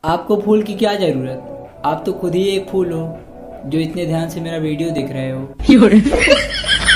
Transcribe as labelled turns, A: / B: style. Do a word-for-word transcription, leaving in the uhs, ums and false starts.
A: आपको फूल की क्या जरूरत, आप तो खुद ही एक फूल हो जो इतने ध्यान से मेरा वीडियो देख रहे हो।